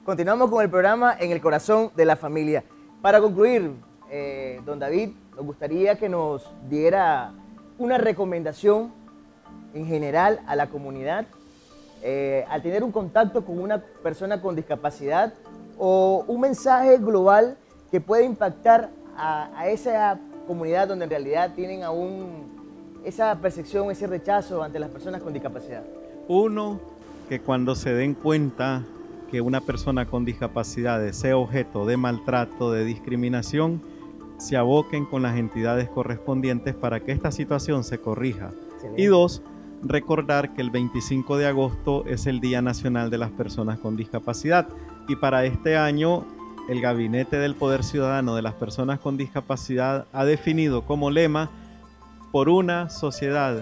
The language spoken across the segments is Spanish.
Continuamos con el programa En el Corazón de la Familia. Para concluir, don David, nos gustaría que nos diera una recomendación en general a la comunidad al tener un contacto con una persona con discapacidad, o un mensaje global que pueda impactar a esa comunidad donde en realidad tienen aún esa percepción, ese rechazo ante las personas con discapacidad. Uno, que cuando se den cuenta que una persona con discapacidad sea objeto de maltrato, de discriminación, se aboquen con las entidades correspondientes para que esta situación se corrija. Excelente. Y dos, recordar que el 25 de agosto es el Día Nacional de las Personas con Discapacidad, y para este año el Gabinete del Poder Ciudadano de las Personas con Discapacidad ha definido como lema por una sociedad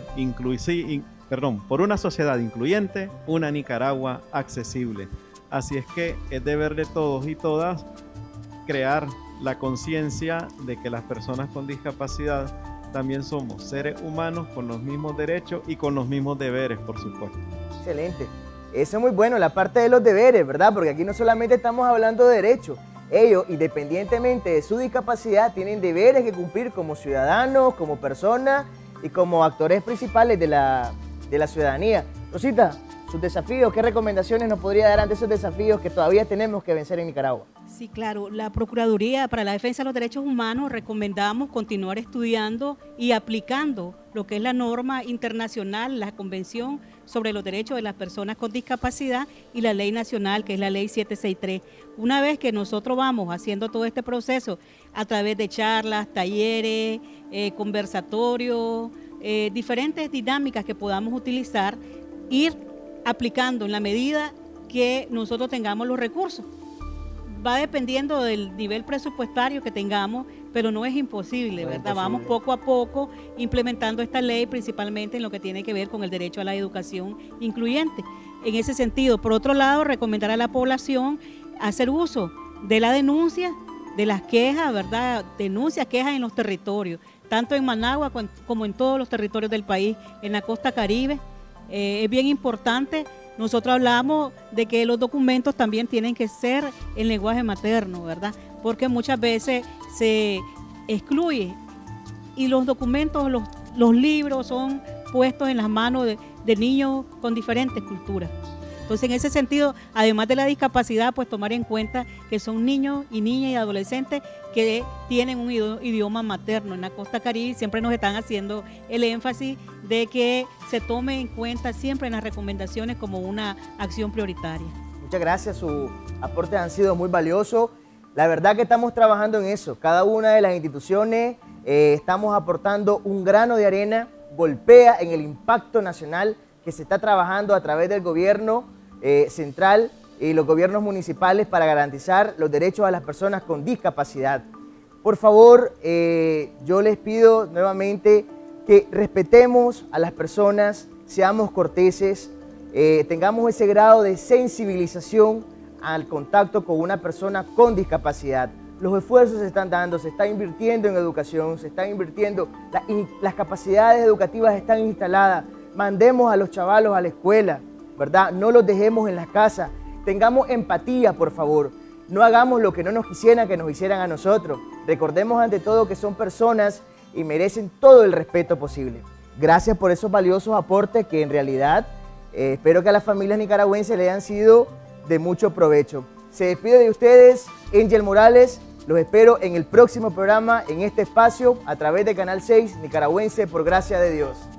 incluyente, una Nicaragua accesible. Así es que es deber de todos y todas crear la conciencia de que las personas con discapacidad también somos seres humanos con los mismos derechos y con los mismos deberes, por supuesto. Excelente. Eso es muy bueno, la parte de los deberes, ¿verdad? Porque aquí no solamente estamos hablando de derechos. Ellos, independientemente de su discapacidad, tienen deberes que cumplir como ciudadanos, como personas y como actores principales de la ciudadanía. Rosita, sus desafíos, ¿qué recomendaciones nos podría dar ante esos desafíos que todavía tenemos que vencer en Nicaragua? Sí, claro. La Procuraduría para la Defensa de los Derechos Humanos recomendamos continuar estudiando y aplicando lo que es la norma internacional, la Convención sobre los Derechos de las Personas con Discapacidad y la Ley Nacional, que es la Ley 763. Una vez que nosotros vamos haciendo todo este proceso a través de charlas, talleres, conversatorios, diferentes dinámicas que podamos utilizar, ir aplicando en la medida que nosotros tengamos los recursos. Va dependiendo del nivel presupuestario que tengamos, pero no es imposible, ¿verdad? Vamos poco a poco implementando esta ley, principalmente en lo que tiene que ver con el derecho a la educación incluyente. En ese sentido, por otro lado, recomendar a la población hacer uso de la denuncia, de las quejas, ¿verdad? Denuncias, quejas en los territorios, tanto en Managua como en todos los territorios del país, en la costa Caribe. Es bien importante. Nosotros hablamos de que los documentos también tienen que ser en lenguaje materno, ¿verdad? Porque muchas veces se excluye y los documentos, los libros son puestos en las manos de niños con diferentes culturas. Entonces, en ese sentido, además de la discapacidad, pues tomar en cuenta que son niños y niñas y adolescentes que tienen un idioma materno. En la costa Caribe siempre nos están haciendo el énfasis de que se tome en cuenta siempre en las recomendaciones como una acción prioritaria. Muchas gracias, sus aportes han sido muy valiosos. La verdad que estamos trabajando en eso. Cada una de las instituciones estamos aportando un grano de arena, golpea en el impacto nacional que se está trabajando a través del gobierno central y los gobiernos municipales para garantizar los derechos a las personas con discapacidad. Por favor, yo les pido nuevamente que respetemos a las personas, seamos corteses, tengamos ese grado de sensibilización al contacto con una persona con discapacidad. Los esfuerzos se están dando, se está invirtiendo en educación, se están invirtiendo, las capacidades educativas están instaladas. Mandemos a los chavalos a la escuela, ¿verdad? No los dejemos en las casas. Tengamos empatía, por favor. No hagamos lo que no nos quisieran que nos hicieran a nosotros. Recordemos ante todo que son personas y merecen todo el respeto posible. Gracias por esos valiosos aportes que en realidad espero que a las familias nicaragüenses le hayan sido de mucho provecho. Se despide de ustedes Angel Morales. Los espero en el próximo programa, en este espacio, a través de Canal 6 Nicaragüense por Gracia de Dios.